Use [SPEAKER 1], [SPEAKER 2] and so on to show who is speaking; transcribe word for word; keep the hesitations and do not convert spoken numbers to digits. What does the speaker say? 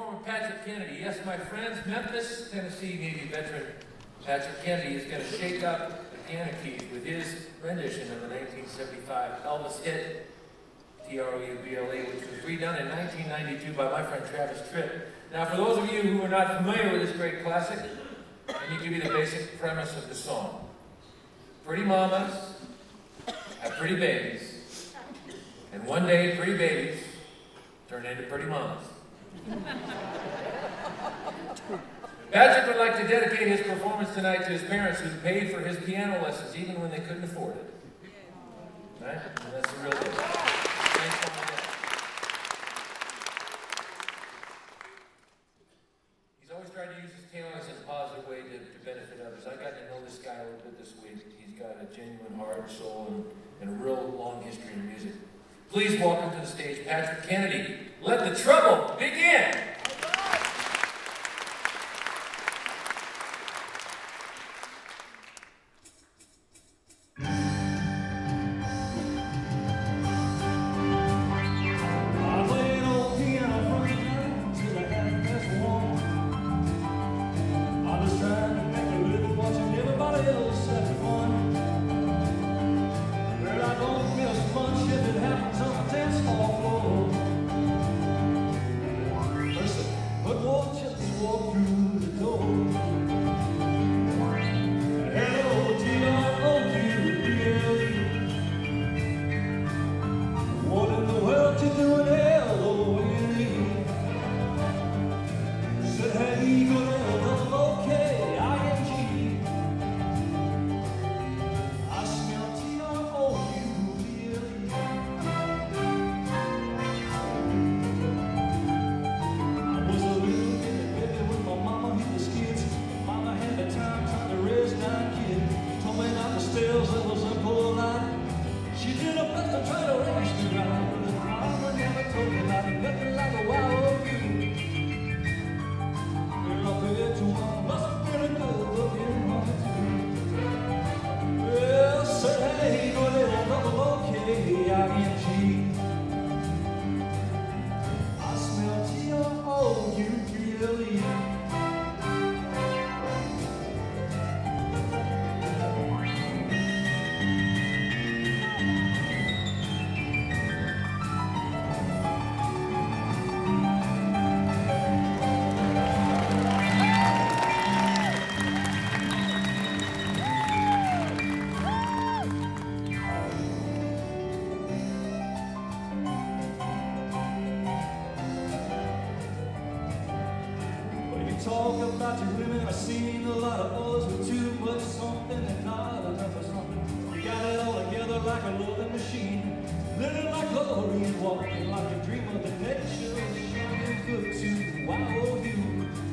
[SPEAKER 1] performer Patrick Kennedy. Yes, my friends, Memphis, Tennessee Navy veteran Patrick Kennedy is going to shake up the piano keys with his rendition of the nineteen seventy-five Elvis hit, T R O U B L E, which was redone in nineteen ninety-two by my friend Travis Tritt. Now, for those of you who are not familiar with this great classic, let me give you the basic premise of the song. Pretty mamas have pretty babies, and one day pretty babies turn into pretty mamas. Patrick would like to dedicate his performance tonight to his parents who paid for his piano lessons even when they couldn't afford it. Right? And that's the real deal. Thanks so much. He's always tried to use his talents in a positive way to, to benefit others. I got to know this guy a little bit this week. He's got a genuine heart and soul and, and a real long history in music. Please welcome to the stage Patrick Kennedy. Let the trouble begin!
[SPEAKER 2] Talk about your women, I've seen a lot of others with too much something and not enough of something. You got it all together like a loving machine, living like glory and walking like a dream of the nation. Shining good to Y O U.